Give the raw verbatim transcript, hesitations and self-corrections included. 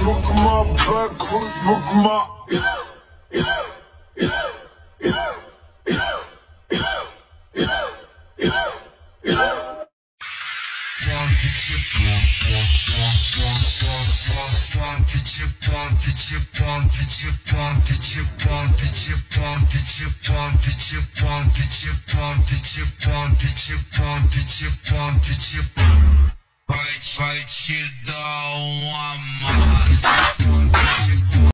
Smoke my back, smoke my. Yeah, yeah, yeah, yeah, yeah, yeah, yeah, yeah. Vai, vai te dar uma